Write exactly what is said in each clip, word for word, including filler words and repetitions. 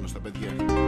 αφιερωμένο στα παιδιά.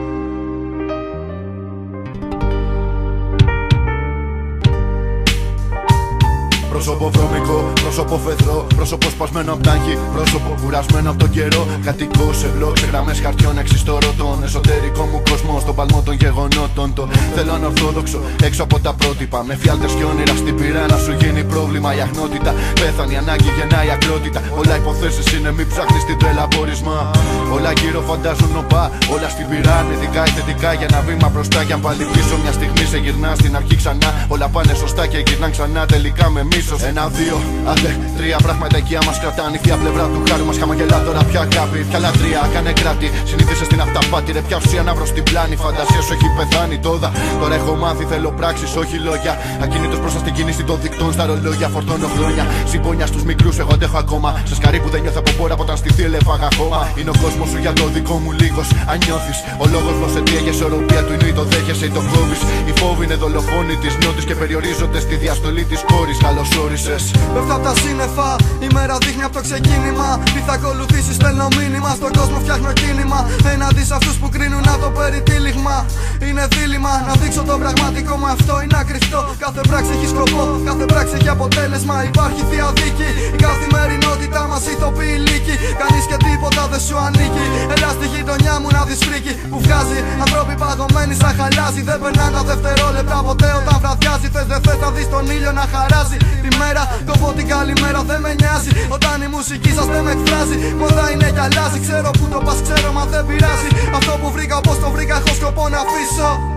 Πρόσωπο βρώμικο, πρόσωπο φεδρό, πρόσωπο σπασμένο απ' τ' άγχη, πρόσωπο κουρασμένο απ' τον καιρό. Κατοικώ σε μπλοκ, σε γραμμές χαρτιών, εξιστορώ τον εσωτερικό μου κόσμο, στον παλμό των γεγονότων. Το θέλω ανορθόδοξο, έξω από τα πρότυπα. Με φιάλτες και όνειρα στην πυρά να σου γίνει πρόβλημα. Η αγνότητα πέθανε, η ανάγκη γεννάει ακρότητα. Όλα υποθέσεις είναι, μη ψάχνεις την τρέλα πόρισμα. Όλα γύρω φαντάζουν νοπά, όλα στην πυρά αρνητικά ή θετικά. Για ένα βήμα μπροστά κι αν πάλι πίσω, μια στιγμή σε γυρνά στην αρχή ξανά. Όλα πάνε σωστά και γυρνάν ξανά τελικά με μίσος. Ένα, δύο, άντε, τρία πράγματα εκεί μας κρατάνε. Η θεία πλευρά του χάρου μας χαμογελά τώρα. Πια αγάπη, πια λατρεία, κάνε κράτη. Συνήθισε στην αυταπάτη, ρε πια ουσία να βρω στην πλάνη. Φαντασία σου έχει πεθάνει τόδα. Τώρα έχω μάθει, θέλω πράξεις, όχι λόγια. Ακίνητος μπροστά στην κίνηση των δικτών στα ρολόγια. Φορτώνω χρόνια, συμπόνια στους μικρούς, εγώ αντέχω ακόμα. Σε σκαρί που δεν νιώθω από πόρα, από όταν στη θύελε φάγα χώμα. Είναι ο κόσμος σου για το δικό μου λίγος. Αν νιώθεις, ο λόγος μου σε τι έχει ισορροπία του είναι ή το δέχεσαι ή το κόβεις. Οι φόβοι είναι δολοφόνοι της νιώτης και περιορίζονται στη διαστολή της κόρης. Καλώς όρισες. Πέφτω απ' τα σύννεφα, η μέρα δείχνει απ' το ξεκίνημα. Τι θα ακολουθήσει, στέλνω μήνυμα. Στον κόσμο φτιάχνω κίνημα. Έναντι σε αυτούς που κρίνουν να το περιτύλιγμα. Είναι δίλημα να δείξω το πραγματικό μου αυτό είναι ακριστό. Κάθε πράξη έχει σκοπό, κάθε πράξη έχει αποτέλεσμα. Υπάρχει θεία δίκη, η καθημερινότητά μας ηθοποιεί λύκη. Κανείς και τίποτα δεν σου ανήκει. Έλα στη γειτονιά μου να δεις φρίκι που βγάζει. Ανθρώποι παγωμένοι σαν χαλάζει. Δεν περνάνε δευτερόλεπτα ποτέ όταν βραδιάζει. Θες δεν θες να δεις τον ήλιο να χαράζει. Τη μέρα κόβω την καλημέρα, δεν με νοιάζει. Όταν η μουσική σας δεν με εκφράζει. Μόδα είναι κι αλλάζει. Ξέρω που το πας, ξέρω μα δεν πειράζει. Αυτό που βρήκα, πώς το βρήκα, έχω σκοπό να αφήσω.